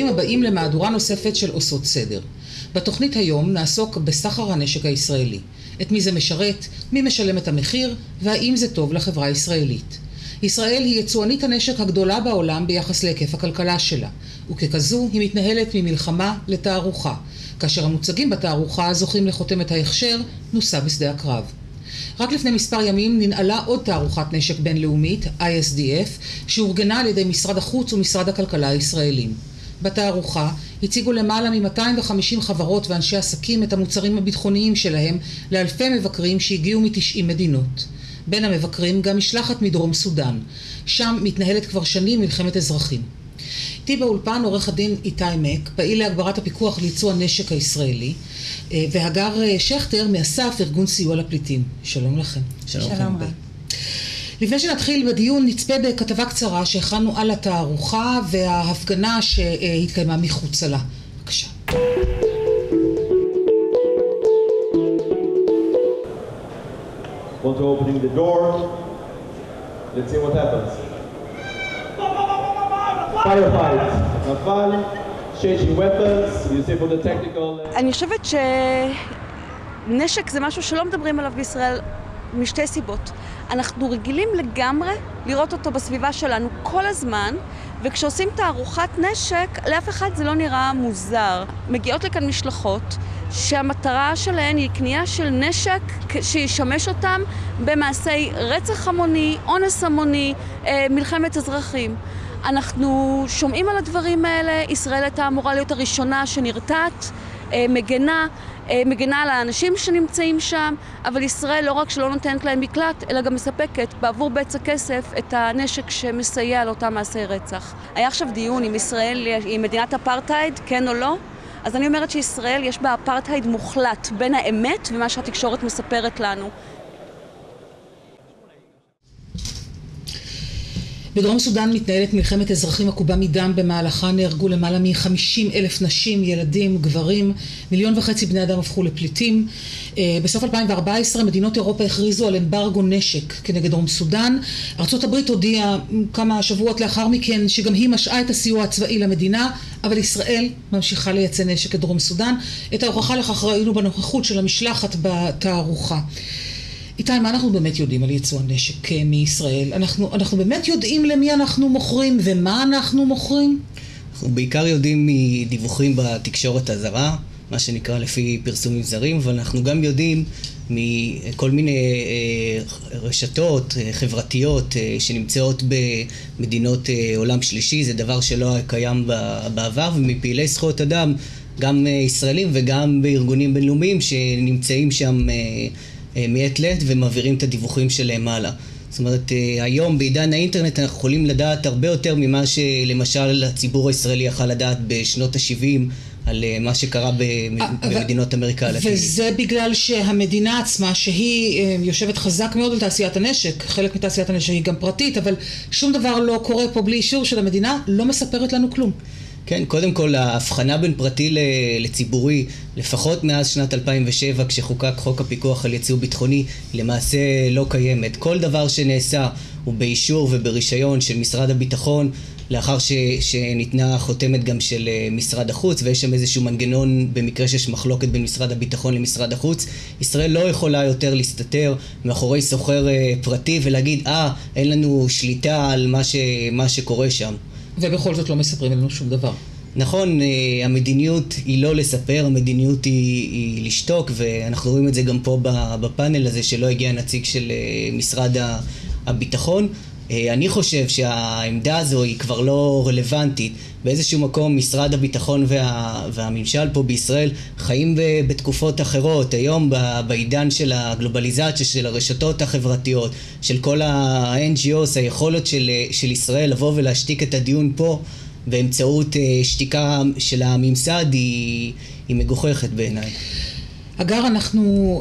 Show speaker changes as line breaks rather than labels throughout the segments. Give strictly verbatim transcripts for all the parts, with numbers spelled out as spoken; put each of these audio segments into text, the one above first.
ברוכים הבאים למהדורה נוספת של עושות סדר. בתוכנית היום נעסוק בסחר הנשק הישראלי. את מי זה משרת, מי משלם את המחיר, והאם זה טוב לחברה הישראלית. ישראל היא יצואנית הנשק הגדולה בעולם ביחס להיקף הכלכלה שלה, וככזו היא מתנהלת ממלחמה לתערוכה, כאשר המוצגים בתערוכה זוכים לחותמת ההכשר נוסה בשדה הקרב. רק לפני מספר ימים ננעלה עוד תערוכת נשק בינלאומית, איי אס די אף, שאורגנה על ידי משרד החוץ ומשרד הכלכלה הישראלים. בתערוכה הציגו למעלה מ-מאתיים וחמישים חברות ואנשי עסקים את המוצרים הביטחוניים שלהם לאלפי מבקרים שהגיעו מ-תשעים מדינות. בין המבקרים גם משלחת מדרום סודן. שם מתנהלת כבר שנים מלחמת אזרחים. איתי באולפן עורך הדין איתי מק, פעיל להגברת הפיקוח לייצוא הנשק הישראלי, והגר שכטר מאסף, ארגון סיוע לפליטים. שלום לכם.
שלום.
שלום רב.
לפני שנתחיל בדיון נצפה בכתבה קצרה שהכנו על התערוכה וההפגנה שהתקיימה מחוצה לה. בבקשה.
Once we're opening the door, let's see what happens. Firefight. נפל, changing weapons, you see for the technical...
אני חושבת שנשק זה משהו שלא מדברים עליו בישראל משתי סיבות. אנחנו רגילים לגמרי לראות אותו בסביבה שלנו כל הזמן, וכשעושים תערוכת נשק, לאף אחד זה לא נראה מוזר. מגיעות לכאן משלחות שהמטרה שלהן היא קנייה של נשק שישמש אותם במעשי רצח המוני, אונס המוני, מלחמת אזרחים. אנחנו שומעים על הדברים האלה, ישראל הייתה אמורה להיות הראשונה שנרתעת, מגנה, מגנה על האנשים שנמצאים שם, אבל ישראל לא רק שלא נותנת להם מקלט, אלא גם מספקת בעבור בצע כסף את הנשק שמסייע לאותם מעשי רצח. היה עכשיו דיון אם ישראל היא מדינת אפרטהייד, כן או לא? אז אני אומרת שישראל יש בה אפרטהייד מוחלט בין האמת ומה שהתקשורת מספרת לנו.
בדרום סודן מתנהלת מלחמת אזרחים עקובה מדם, במהלכה נהרגו למעלה מ-חמישים אלף נשים, ילדים, גברים, מיליון וחצי בני אדם הפכו לפליטים. בסוף אלפיים וארבע עשרה מדינות אירופה הכריזו על אמברגו נשק כנגד דרום סודן. ארצות הברית הודיעה כמה שבועות לאחר מכן שגם היא משעה את הסיוע הצבאי למדינה, אבל ישראל ממשיכה לייצא נשק לדרום סודן. את ההוכחה לכך ראינו בנוכחות של המשלחת בתערוכה. איתי, מה אנחנו באמת יודעים על ייצוא הנשק מישראל? אנחנו, אנחנו באמת יודעים למי אנחנו מוכרים ומה אנחנו מוכרים?
אנחנו בעיקר יודעים מדיווחים בתקשורת הזרה, מה שנקרא לפי פרסומים זרים, אבל אנחנו גם יודעים מכל מיני רשתות חברתיות שנמצאות במדינות עולם שלישי. זה דבר שלא קיים בעבר, ומפעילי זכויות אדם, גם ישראלים וגם בארגונים בינלאומיים שנמצאים שם מעת לעת ומעבירים את הדיווחים שלהם הלאה. זאת אומרת, היום בעידן האינטרנט אנחנו יכולים לדעת הרבה יותר ממה שלמשל הציבור הישראלי יכל לדעת בשנות ה-שבעים על מה שקרה במדינות אמריקה הלטינית.
וזה בגלל שהמדינה עצמה, שהיא יושבת חזק מאוד על תעשיית הנשק, חלק מתעשיית הנשק היא גם פרטית, אבל שום דבר לא קורה פה בלי אישור של המדינה, לא מספרת לנו כלום.
כן, קודם כל ההבחנה בין פרטי לציבורי, לפחות מאז שנת אלפיים ושבע כשחוקק חוק הפיקוח על ייצוא ביטחוני, למעשה לא קיימת. כל דבר שנעשה הוא באישור וברישיון של משרד הביטחון, לאחר ש, שניתנה חותמת גם של משרד החוץ, ויש שם איזשהו מנגנון במקרה שיש מחלוקת בין משרד הביטחון למשרד החוץ. ישראל לא יכולה יותר להסתתר מאחורי סוחר פרטי ולהגיד, אה, אין לנו שליטה על מה, ש, מה שקורה שם.
ובכל זאת לא מספרים לנו שום דבר.
נכון, המדיניות היא לא לספר, המדיניות היא, היא לשתוק, ואנחנו רואים את זה גם פה בפאנל הזה שלא הגיע נציג של משרד הביטחון. אני חושב שהעמדה הזו היא כבר לא רלוונטית. באיזשהו מקום משרד הביטחון וה, והממשל פה בישראל חיים בתקופות אחרות. היום בעידן של הגלובליזציה, של הרשתות החברתיות, של כל ה-אן ג'י או's, היכולת של, של ישראל לבוא ולהשתיק את הדיון פה באמצעות שתיקה של הממסד היא, היא מגוחכת בעיניי.
אגר, אנחנו...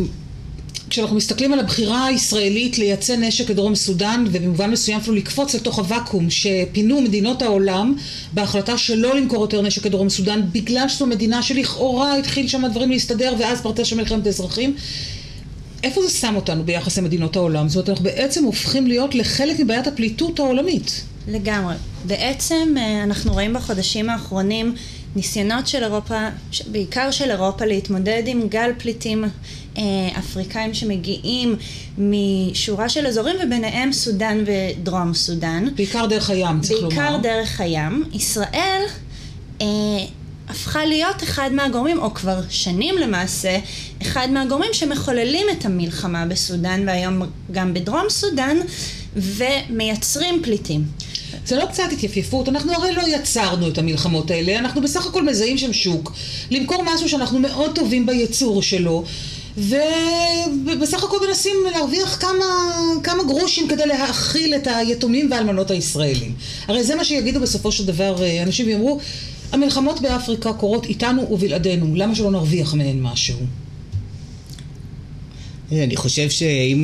כשאנחנו מסתכלים על הבחירה הישראלית לייצא נשק לדרום סודן, ובמובן מסוים אפילו לקפוץ לתוך הוואקום שפינו מדינות העולם בהחלטה שלא למכור יותר נשק לדרום סודן, בגלל שזו מדינה שלכאורה התחיל שם הדברים להסתדר ואז פרצה שם מלחמת אזרחים, איפה זה שם אותנו ביחס למדינות העולם? זאת אומרת, אנחנו בעצם הופכים להיות לחלק מבעיית הפליטות העולמית.
לגמרי. בעצם אנחנו רואים בחודשים האחרונים ניסיונות של אירופה, בעיקר של אירופה, להתמודד עם גל פליטים אפריקאים שמגיעים משורה של אזורים, וביניהם סודן ודרום סודן.
בעיקר דרך הים, צריך לומר.
בעיקר דרך הים. ישראל אה, הפכה להיות אחד מהגורמים, או כבר שנים למעשה, אחד מהגורמים שמחוללים את המלחמה בסודן, והיום גם בדרום סודן, ומייצרים פליטים.
זה לא קצת התייפיפות, אנחנו הרי לא יצרנו את המלחמות האלה, אנחנו בסך הכל מזהים שם שוק, למכור משהו שאנחנו מאוד טובים בייצור שלו, ובסך הכל מנסים להרוויח כמה, כמה גרושים כדי להאכיל את היתומים והאלמנות הישראלים. הרי זה מה שיגידו בסופו של דבר אנשים ויאמרו, המלחמות באפריקה קורות איתנו ובלעדינו, למה שלא נרוויח מהן משהו?
אני חושב שאם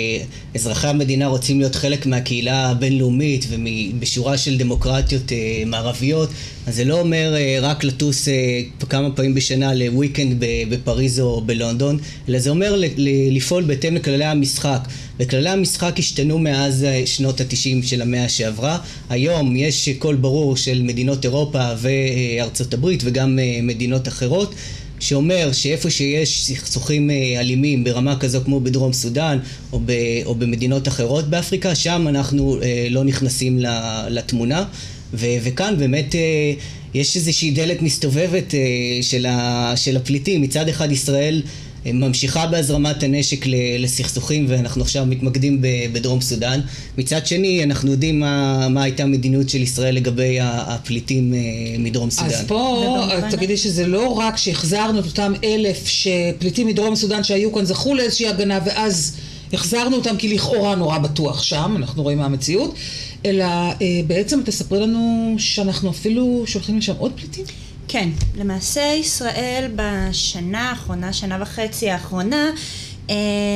אזרחי המדינה רוצים להיות חלק מהקהילה הבינלאומית ובשורה של דמוקרטיות מערביות, אז זה לא אומר רק לטוס כמה פעמים בשנה לוויקנד בפריז או בלונדון, אלא זה אומר לפעול בהתאם לכללי המשחק. וכללי המשחק השתנו מאז שנות התשעים של המאה שעברה. היום יש קול ברור של מדינות אירופה וארצות הברית וגם מדינות אחרות, שאומר שאיפה שיש סכסוכים אלימים ברמה כזו כמו בדרום סודן או, ב, או במדינות אחרות באפריקה, שם אנחנו לא נכנסים לתמונה. ו, וכאן באמת יש איזושהי דלת מסתובבת של, ה, של הפליטים. מצד אחד ישראל ממשיכה בהזרמת הנשק לסכסוכים, ואנחנו עכשיו מתמקדים בדרום סודן. מצד שני, אנחנו יודעים מה, מה הייתה המדיניות של ישראל לגבי הפליטים מדרום סודן.
אז פה תגידי שזה לא רק שהחזרנו את אותם אלף שפליטים מדרום סודן שהיו כאן זכו לאיזושהי הגנה, ואז החזרנו אותם כי לכאורה נורא בטוח שם, אנחנו רואים מה המציאות, אלא בעצם תספרי לנו שאנחנו אפילו שולחים לשם עוד פליטים?
כן, למעשה ישראל בשנה האחרונה, שנה וחצי האחרונה, אה,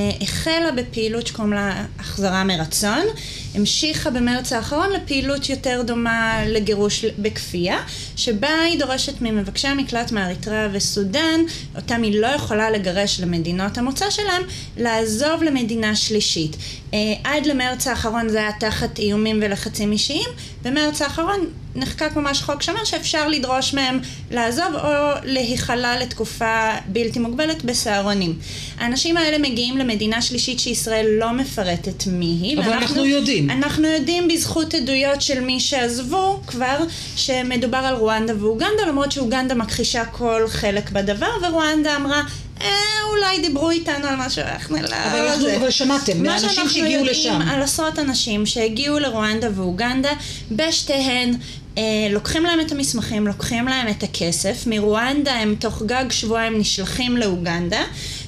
החלה בפעילות שקוראים לה החזרה מרצון, המשיכה במרץ האחרון לפעילות יותר דומה לגירוש בכפייה, שבה היא דורשת ממבקשי המקלט מאריתריאה וסודן, אותם היא לא יכולה לגרש למדינות המוצא שלהם, לעזוב למדינה שלישית. אה, עד למרץ האחרון זה היה תחת איומים ולחצים אישיים, במרץ האחרון נחקק ממש חוק שאומר שאפשר לדרוש מהם לעזוב או להיכלה לתקופה בלתי מוגבלת בסהרונים. האנשים האלה מגיעים למדינה שלישית שישראל לא מפרטת מי היא.
אבל אנחנו, אנחנו יודעים.
אנחנו יודעים בזכות עדויות של מי שעזבו כבר שמדובר על רואנדה ואוגנדה, למרות שאוגנדה מכחישה כל חלק בדבר, ורואנדה אמרה, אה, אולי דיברו איתנו על משהו, איך נלאה.
אבל, אנחנו, אבל שמעתם, מהאנשים שהגיעו לשם.
מה שאנחנו יודעים על עשרות אנשים שהגיעו לרואנדה ואוגנדה, בשתיהן, אה, לוקחים להם את המסמכים, לוקחים להם את הכסף, מרואנדה הם תוך גג שבועיים נשלחים לאוגנדה,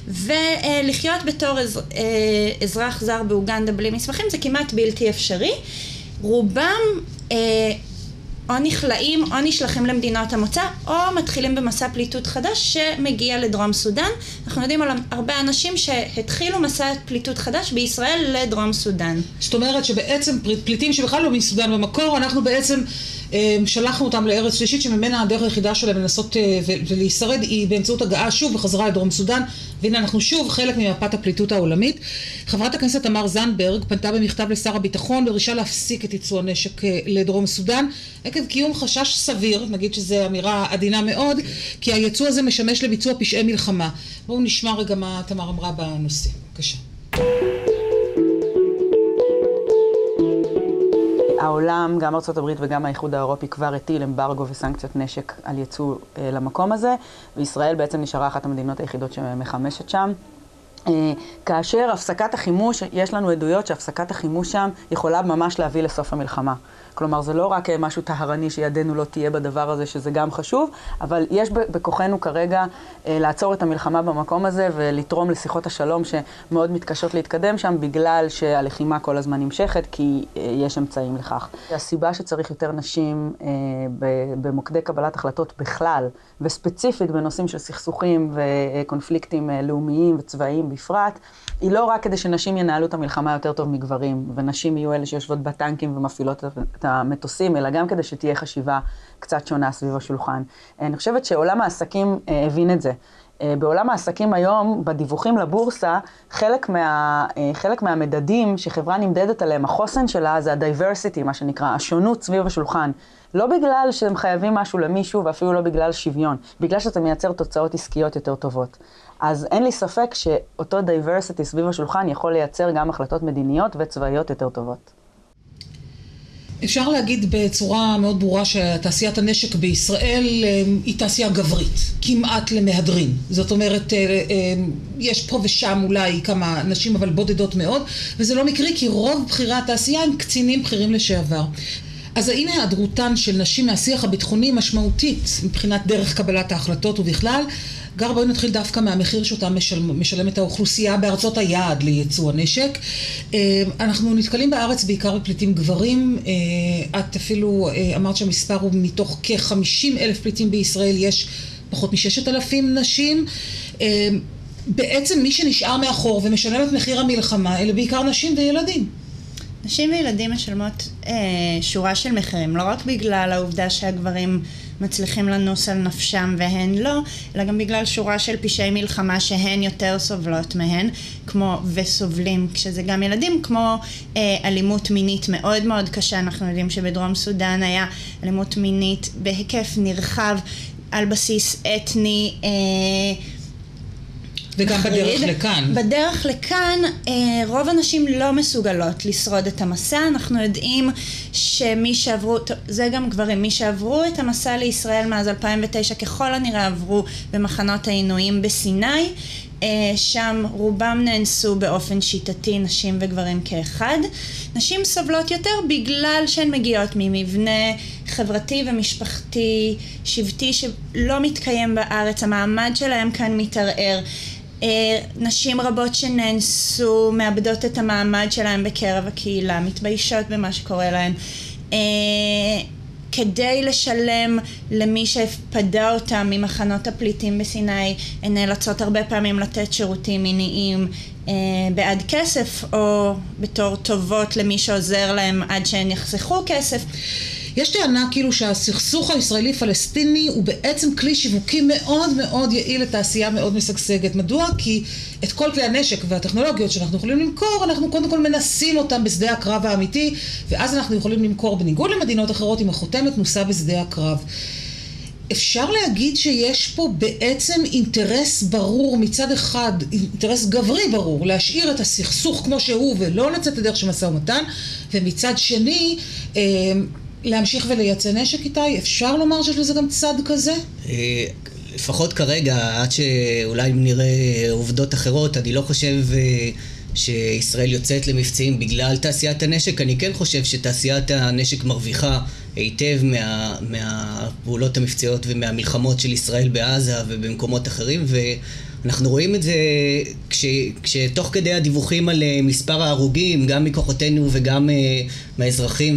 ולחיות בתור אז, אה, אזרח זר באוגנדה בלי מסמכים זה כמעט בלתי אפשרי. רובם אה, או נכלאים או נשלחים למדינות המוצא או מתחילים במסע פליטות חדש שמגיע לדרום סודן. אנחנו יודעים על הרבה אנשים שהתחילו מסע פליטות חדש בישראל לדרום סודן.
זאת אומרת שבעצם פליטים שבכלל לא מסודן במקור, אנחנו בעצם שלחנו אותם לארץ שלישית שממנה הדרך היחידה שלהם לנסות ולהישרד היא באמצעות הגעה שוב וחזרה לדרום סודן, והנה אנחנו שוב חלק ממפת הפליטות העולמית. חברת הכנסת תמר זנדברג פנתה במכתב לשר הביטחון בדרישה להפסיק את ייצוא הנשק לדרום סודן עקב קיום חשש סביר, נגיד שזו אמירה עדינה מאוד, כי הייצוא הזה משמש לביצוע פשעי מלחמה. בואו נשמע רגע מה תמר אמרה בנושא. בבקשה.
העולם, גם ארצות הברית וגם האיחוד האירופי כבר הטיל אמברגו וסנקציות נשק על ייצוא אה, למקום הזה, וישראל בעצם נשארה אחת המדינות היחידות שמחמשת שם. אה, כאשר הפסקת החימוש, יש לנו עדויות שהפסקת החימוש שם יכולה ממש להביא לסוף המלחמה. כלומר, זה לא רק משהו טהרני שידנו לא תהיה בדבר הזה, שזה גם חשוב, אבל יש בכוחנו כרגע אה, לעצור את המלחמה במקום הזה ולתרום לשיחות השלום שמאוד מתקשות להתקדם שם, בגלל שהלחימה כל הזמן נמשכת, כי אה, יש אמצעים לכך. הסיבה שצריך יותר נשים אה, במוקדי קבלת החלטות בכלל, וספציפית בנושאים של סכסוכים וקונפליקטים אה, לאומיים וצבאיים בפרט, היא לא רק כדי שנשים ינהלו את המלחמה יותר טוב מגברים, ונשים יהיו אלה שיושבות בטנקים ומפעילות את המטוסים, אלא גם כדי שתהיה חשיבה קצת שונה סביב השולחן. אני חושבת שעולם העסקים הבין את זה. בעולם העסקים היום, בדיווחים לבורסה, חלק, מה, חלק מהמדדים שחברה נמדדת עליהם, החוסן שלה זה ה-diversity, מה שנקרא, השונות סביב השולחן. לא בגלל שהם חייבים משהו למישהו, ואפילו לא בגלל שוויון, בגלל שאתה מייצר תוצאות עסקיות יותר טובות. אז אין לי ספק שאותו diversity סביב השולחן יכול לייצר גם החלטות מדיניות וצבאיות יותר טובות.
אפשר להגיד בצורה מאוד ברורה שתעשיית הנשק בישראל היא תעשייה גברית, כמעט למהדרין. זאת אומרת, יש פה ושם אולי כמה נשים, אבל בודדות מאוד, וזה לא מקרי כי רוב בחירי התעשייה הם קצינים בכירים לשעבר. אז האם היעדרותן של נשים מהשיח הביטחוני משמעותית מבחינת דרך קבלת ההחלטות ובכלל? גר, בואי נתחיל דווקא מהמחיר שאותה משל, משלמת האוכלוסייה בארצות היעד לייצוא הנשק. אנחנו נתקלים בארץ בעיקר בפליטים גברים. את אפילו אמרת שהמספר הוא מתוך כ-חמישים אלף פליטים בישראל, יש פחות מ-ששת אלפים נשים. בעצם מי שנשאר מאחור ומשלם את מחיר המלחמה, אלה בעיקר נשים וילדים.
נשים וילדים משלמות אה, שורה של מחירים, לא רק בגלל העובדה שהגברים מצליחים לנוס על נפשם והן לא, אלא גם בגלל שורה של פשעי מלחמה שהן יותר סובלות מהן, כמו וסובלים כשזה גם ילדים, כמו אה, אלימות מינית מאוד מאוד קשה. אנחנו יודעים שבדרום סודן היה אלימות מינית בהיקף נרחב על בסיס אתני, אה,
וגם בדרך לכאן.
בדרך לכאן, רוב הנשים לא מסוגלות לשרוד את המסע. אנחנו יודעים שמי שעברו, זה גם גברים, מי שעברו את המסע לישראל מאז אלפיים ותשע, ככל הנראה עברו במחנות העינויים בסיני. שם רובם נאנסו באופן שיטתי, נשים וגברים כאחד. נשים סובלות יותר בגלל שהן מגיעות ממבנה חברתי ומשפחתי, שבטי, שלא מתקיים בארץ, המעמד שלהם כאן מתערער. נשים רבות שנאנסו, מאבדות את המעמד שלהם בקרב הקהילה, מתביישות במה שקורה להן. כדי לשלם למי שהפדה אותם ממחנות הפליטים בסיני, הן נאלצות הרבה פעמים לתת שירותים מיניים בעד כסף, או בתור טובות למי שעוזר להם עד שהן יחסכו כסף.
יש טענה כאילו שהסכסוך הישראלי-פלסטיני הוא בעצם כלי שיווקי מאוד מאוד יעיל לתעשייה מאוד משגשגת. מדוע? כי את כל כלי הנשק והטכנולוגיות שאנחנו יכולים למכור, אנחנו קודם כל מנסים אותם בשדה הקרב האמיתי, ואז אנחנו יכולים למכור בניגוד למדינות אחרות עם החותמת נוסה בשדה הקרב. אפשר להגיד שיש פה בעצם אינטרס ברור מצד אחד, אינטרס גברי ברור, להשאיר את הסכסוך כמו שהוא ולא לצאת לדרך של משא ומתן, ומצד שני, להמשיך ולייצא נשק איתי. אפשר לומר שיש לזה גם צד כזה?
לפחות כרגע, עד שאולי נראה עובדות אחרות, אני לא חושב שישראל יוצאת למבצעים בגלל תעשיית הנשק. אני כן חושב שתעשיית הנשק מרוויחה היטב מה, מהפעולות המבצעיות ומהמלחמות של ישראל בעזה ובמקומות אחרים, ואנחנו רואים את זה כש, כשתוך כדי הדיווחים על מספר ההרוגים, גם מכוחותינו וגם מהאזרחים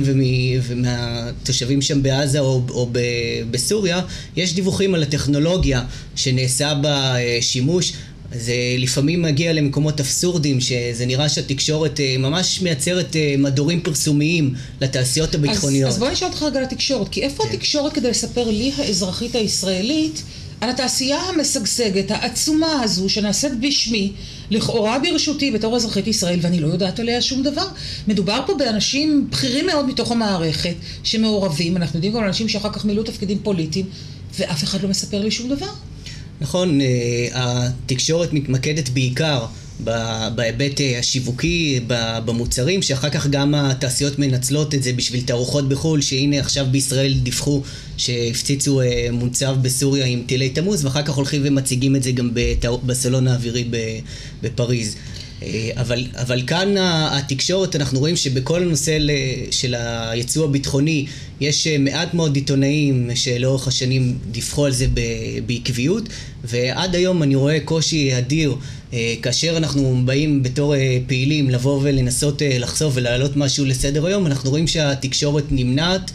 ומהתושבים שם בעזה או, או בסוריה, יש דיווחים על הטכנולוגיה שנעשה בה שימוש. זה לפעמים מגיע למקומות אבסורדים, שזה נראה שהתקשורת ממש מייצרת מדורים פרסומיים לתעשיות הביטחוניות.
אז, אז בוא נשאל אותך רגע לתקשורת, כי איפה כן. התקשורת כדי לספר לי, האזרחית הישראלית, על התעשייה המשגשגת, העצומה הזו, שנעשית בשמי, לכאורה ברשותי בתור אזרחית ישראל, ואני לא יודעת עליה שום דבר. מדובר פה באנשים בכירים מאוד מתוך המערכת, שמעורבים, אנחנו יודעים גם על אנשים שאחר כך מילאו תפקידים פוליטיים, ואף אחד לא מספר לי שום דבר.
נכון, התקשורת מתמקדת בעיקר בהיבט השיווקי, במוצרים, שאחר כך גם התעשיות מנצלות את זה בשביל תערוכות בחול, שהנה עכשיו בישראל דיווחו שהפציצו מוצב בסוריה עם טילי תמוז, ואחר כך הולכים ומציגים את זה גם בסלון האווירי בפריז. אבל, אבל כאן התקשורת, אנחנו רואים שבכל הנושא של הייצוא הביטחוני יש מעט מאוד עיתונאים שלאורך השנים דיווחו על זה בעקביות, ועד היום אני רואה קושי אדיר כאשר אנחנו באים בתור פעילים לבוא ולנסות לחשוף ולהעלות משהו לסדר היום. אנחנו רואים שהתקשורת נמנעת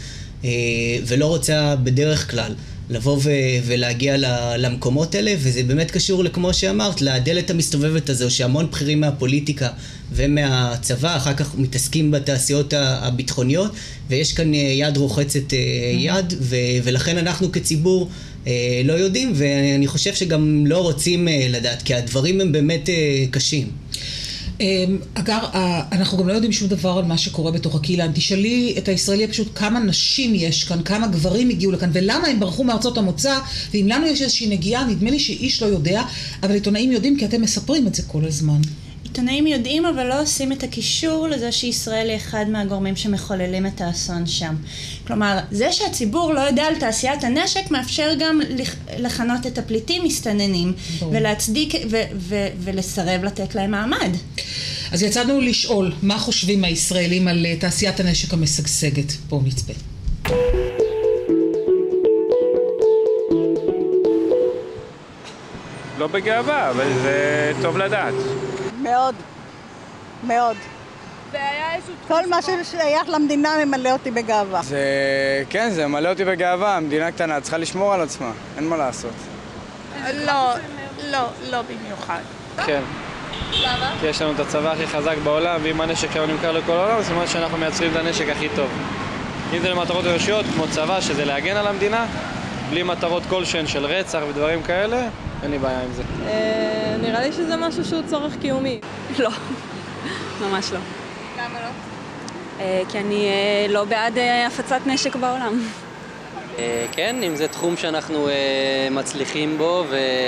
ולא רוצה בדרך כלל לבוא ו- ולהגיע למקומות האלה, וזה באמת קשור לכמו שאמרת, לדלת המסתובבת הזו, שהמון בכירים מהפוליטיקה ומהצבא אחר כך מתעסקים בתעשיות הביטחוניות, ויש כאן יד רוחצת יד, ו- ולכן אנחנו כציבור לא יודעים, ואני חושב שגם לא רוצים לדעת, כי הדברים הם באמת קשים.
אגב, אנחנו גם לא יודעים שום דבר על מה שקורה בתוך הקהילה. תשאלי את הישראלי פשוט כמה נשים יש כאן, כמה גברים הגיעו לכאן, ולמה הם ברחו מארצות המוצא, ואם לנו יש איזושהי נגיעה, נדמה לי שאיש לא יודע, אבל עיתונאים יודעים כי אתם מספרים את זה כל הזמן.
עיתונאים יודעים, אבל לא עושים את הקישור לזה שישראל היא אחד מהגורמים שמחוללים את האסון שם. כלומר, זה שהציבור לא יודע על תעשיית הנשק מאפשר גם לכנות את הפליטים מסתננים, ולהצדיק ו- ו- ולסרב לתת להם מעמד.
אז יצאנו לשאול מה חושבים הישראלים על תעשיית הנשק המשגשגת. בואו נצפה.
לא בגאווה, אבל זה טוב לדעת.
מאוד, מאוד. כל מה ששייך למדינה ממלא אותי בגאווה.
זה, כן, זה ממלא אותי בגאווה. המדינה קטנה צריכה לשמור על עצמה, אין מה לעשות.
לא, לא, לא במיוחד.
כן. למה? כי יש לנו את הצבא הכי חזק בעולם, ואם הנשק היום נמכר לכל העולם, זאת אומרת שאנחנו מייצרים את הנשק הכי טוב. אם זה למטרות אנושיות, כמו צבא, שזה להגן על המדינה, בלי מטרות כלשהן של רצח ודברים כאלה, אין לי בעיה עם זה.
נראה לי שזה משהו שהוא צורך קיומי.
לא, ממש לא.
למה לא?
כי אני לא בעד הפצת נשק בעולם.
כן, אם זה תחום שאנחנו מצליחים בו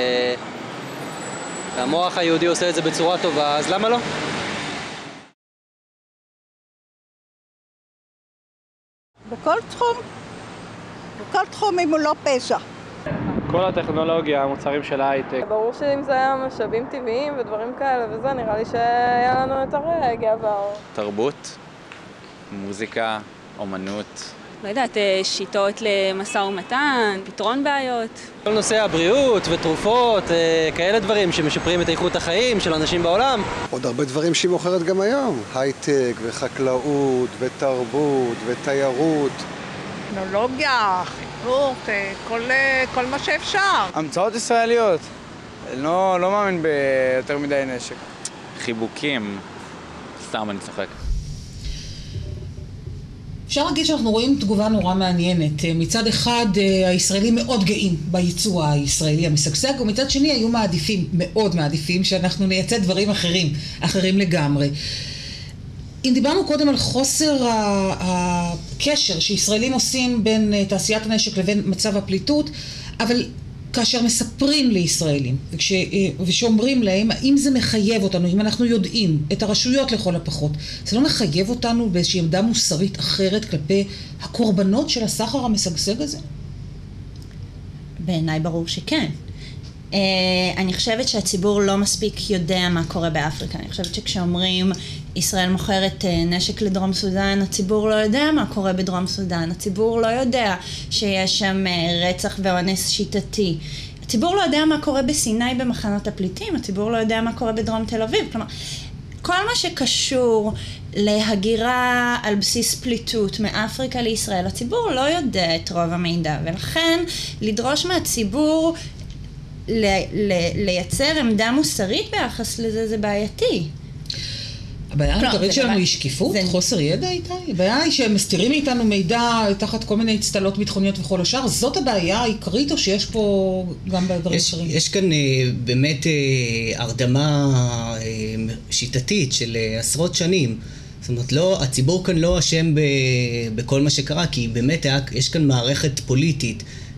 והמוח היהודי עושה את זה בצורה טובה, אז למה לא?
בכל תחום, בכל תחום אם הוא לא פשע.
כל הטכנולוגיה, המוצרים של ההייטק.
ברור שאם זה היה משאבים טבעיים ודברים כאלה וזה, נראה לי שהיה לנו יותר גאווה.
תרבות, מוזיקה, אומנות.
לא יודעת, שיטות למשא ומתן, פתרון בעיות.
כל נושא הבריאות ותרופות, כאלה דברים שמשפרים את איכות החיים של אנשים בעולם.
עוד הרבה דברים שהיא מוכרת גם היום, הייטק וחקלאות ותרבות ותיירות.
טכנולוגיה, חינוך, כל, כל מה שאפשר.
המצאות ישראליות. לא, לא מאמין ביותר מדי נשק.
חיבוקים, סתם אני צוחק.
אפשר להגיד שאנחנו רואים תגובה נורא מעניינת. מצד אחד, הישראלים מאוד גאים בייצוא הישראלי המשגשג, ומצד שני היו מעדיפים, מאוד מעדיפים, שאנחנו נייצא דברים אחרים, אחרים לגמרי. אם דיברנו קודם על חוסר הקשר שישראלים עושים בין תעשיית הנשק לבין מצב הפליטות, אבל כאשר מספרים לישראלים וכש, ושאומרים להם האם זה מחייב אותנו, אם אנחנו יודעים את הרשויות לכל הפחות, זה לא מחייב אותנו באיזושהי עמדה מוסרית אחרת כלפי הקורבנות של הסחר המשגשג הזה?
בעיניי ברור שכן. Uh, אני חושבת שהציבור לא מספיק יודע מה קורה באפריקה. אני חושבת שכשאומרים ישראל מוכרת uh, נשק לדרום סודן, הציבור לא יודע מה קורה בדרום סודן. הציבור לא יודע שיש שם uh, רצח ואונס שיטתי. הציבור לא יודע מה קורה בסיני במחנות הפליטים. הציבור לא יודע מה קורה בדרום תל אביב. כלומר, כל מה שקשור להגירה על בסיס פליטות מאפריקה לישראל, הציבור לא יודע את רוב המידע. ולכן לדרוש מהציבור ל- ל- לייצר עמדה מוסרית ביחס לזה, זה בעייתי.
הבעיה העיקרית שלנו היא שקיפות, זה... חוסר ידע איתה. הבעיה היא שהם מסתירים מאיתנו מידע תחת כל מיני הצטלות ביטחוניות וכל השאר. זאת הבעיה העיקרית או שיש פה גם בדברים אחרים?
יש, יש כאן באמת הרדמה שיטתית של עשרות שנים. זאת אומרת, לא, הציבור כאן לא אשם ב- בכל מה שקרה, כי באמת היה, יש כאן מערכת פוליטית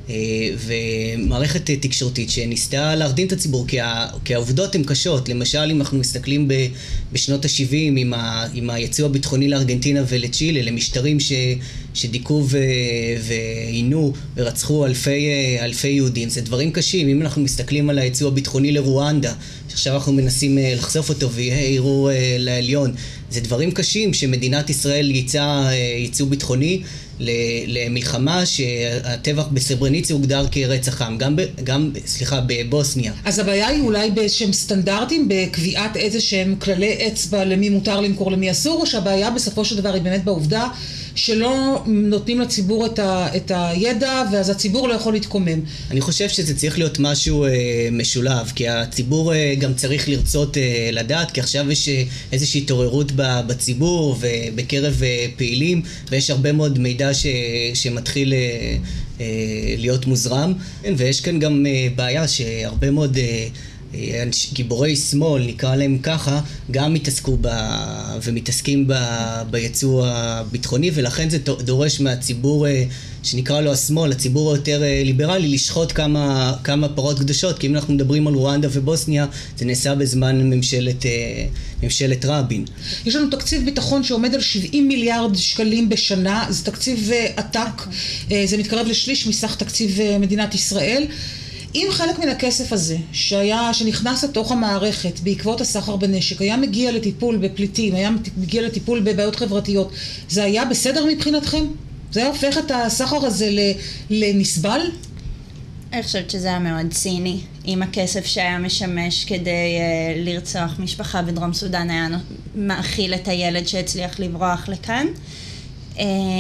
ומערכת תקשורתית שניסתה להרדים את הציבור, כי, ה, כי העובדות הן קשות. למשל, אם אנחנו מסתכלים ב, בשנות ה-שבעים עם, ה, עם היצוא הביטחוני לארגנטינה ולצ'ילה, למשטרים ש, שדיכאו ו, ועינו ורצחו אלפי, אלפי יהודים, זה דברים קשים. אם אנחנו מסתכלים על היצוא הביטחוני לרואנדה, שעכשיו אנחנו מנסים לחשוף אותו ויראו לעליון, זה דברים קשים שמדינת ישראל ייצא ייצוא ביטחוני למלחמה שהטבח בסברניצה הוגדר כרצח עם, גם, גם, סליחה, בבוסניה.
אז הבעיה היא אולי באיזשהם סטנדרטים, בקביעת איזשהם כללי אצבע למי מותר למכור, למי אסור, או שהבעיה בסופו של דבר היא באמת בעובדה שלא נותנים לציבור את, ה, את הידע, ואז הציבור לא יכול להתקומם.
אני חושב שזה צריך להיות משהו אה, משולב, כי הציבור אה, גם צריך לרצות אה, לדעת, כי עכשיו יש אה, איזושהי התעוררות בציבור ובקרב אה, פעילים, ויש הרבה מאוד מידע ש, שמתחיל אה, אה, להיות מוזרם, ויש כאן גם אה, בעיה שהרבה מאוד אה, גיבורי שמאל, נקרא להם ככה, גם מתעסקו ב... ומתעסקים ב... ביצוא הביטחוני, ולכן זה דורש מהציבור שנקרא לו השמאל, הציבור היותר ליברלי, לשחוט כמה, כמה פרות קדושות, כי אם אנחנו מדברים על רואנדה ובוסניה, זה נעשה בזמן ממשלת, ממשלת רבין.
יש לנו תקציב ביטחון שעומד על שבעים מיליארד שקלים בשנה, זה תקציב עתק, זה מתקרב לשליש מסך תקציב מדינת ישראל. אם חלק מן הכסף הזה, שהיה, שנכנס לתוך המערכת בעקבות הסחר בנשק, היה מגיע לטיפול בפליטים, היה מגיע לטיפול בבעיות חברתיות, זה היה בסדר מבחינתכם? זה היה הופך את הסחר הזה לנסבל?
אני חושבת שזה היה מאוד ציני. אם הכסף שהיה משמש כדי uh, לרצוח משפחה בדרום סודן היה מאכיל את הילד שהצליח לברוח לכאן. Um,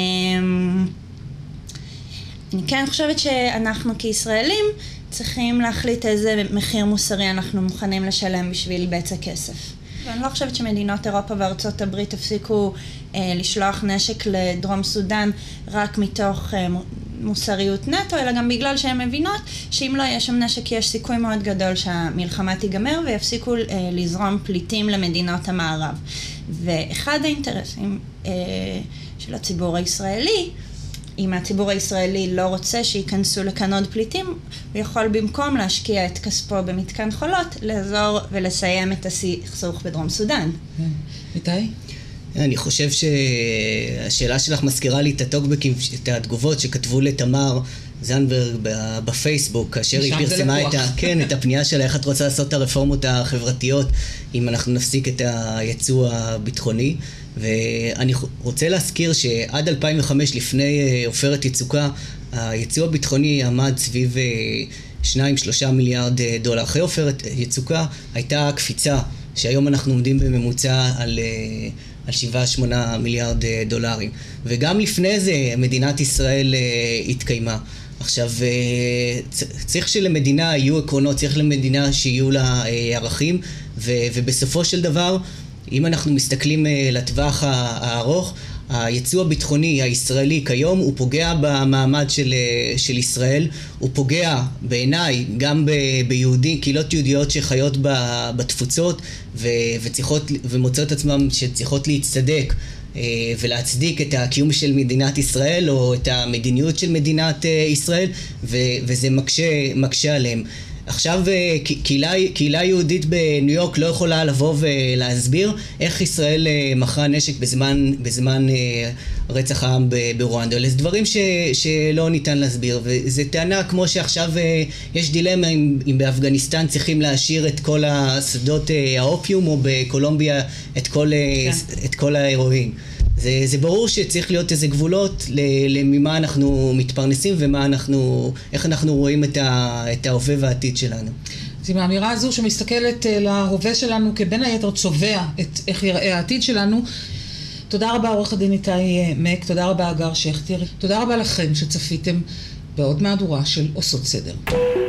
אני כן חושבת שאנחנו כישראלים צריכים להחליט איזה מחיר מוסרי אנחנו מוכנים לשלם בשביל בצע כסף. ואני לא חושבת שמדינות אירופה וארצות הברית הפסיקו אה, לשלוח נשק לדרום סודן רק מתוך אה, מוסריות נטו, אלא גם בגלל שהן מבינות שאם לא יהיה שם נשק יש סיכוי מאוד גדול שהמלחמה תיגמר ויפסיקו אה, לזרום פליטים למדינות המערב. ואחד האינטרסים אה, של הציבור הישראלי, אם הציבור הישראלי לא רוצה שייכנסו לכאן עוד פליטים, הוא יכול במקום להשקיע את כספו במתקן חולות, לעזור ולסיים את הסכסוך בדרום סודן.
איתי?
אני חושב שהשאלה שלך מזכירה לי את הטוקבקים, את התגובות שכתבו לתמר זנדברג בפייסבוק, כאשר היא פרסמה את, ה, כן, את הפנייה שלה, איך את רוצה לעשות את הרפורמות החברתיות, אם אנחנו נפסיק את היצוא הביטחוני. ואני רוצה להזכיר שעד אלפיים וחמש, לפני עופרת יצוקה, היצוא הביטחוני עמד סביב שניים שלושה מיליארד דולר. אחרי עופרת יצוקה הייתה קפיצה, שהיום אנחנו עומדים בממוצע על, על שבעה שמונה מיליארד דולרים. וגם לפני זה מדינת ישראל התקיימה. עכשיו, צריך שלמדינה יהיו עקרונות, צריך למדינה שיהיו לה ערכים, ובסופו של דבר, אם אנחנו מסתכלים לטווח הארוך, היצוא הביטחוני הישראלי כיום הוא פוגע במעמד של, של ישראל, הוא פוגע בעיניי גם ביהודי, קהילות יהודיות שחיות בתפוצות וצריכות, ומוצאות עצמם שצריכות להצטדק ולהצדיק את הקיום של מדינת ישראל או את המדיניות של מדינת ישראל, וזה מקשה, מקשה עליהם. עכשיו קהילה, קהילה יהודית בניו יורק לא יכולה לבוא ולהסביר איך ישראל מכרה נשק בזמן, בזמן רצח העם ברואנדה. אלה דברים ש, שלא ניתן להסביר, וזה טענה כמו שעכשיו יש דילמה אם, אם באפגניסטן צריכים להשאיר את כל השדות האופיום או בקולומביה את כל, כן. את כל ההירואין. זה, זה ברור שצריך להיות איזה גבולות לממה אנחנו מתפרנסים ומה אנחנו, איך אנחנו רואים את, ה, את ההווה והעתיד שלנו.
אז עם האמירה הזו שמסתכלת להווה שלנו כבין היתר צובע את איך יראה העתיד שלנו, תודה רבה עורך הדין איתי מק, תודה רבה אגר שכטר, תודה רבה לכם שצפיתם בעוד מהדורה של עושות סדר.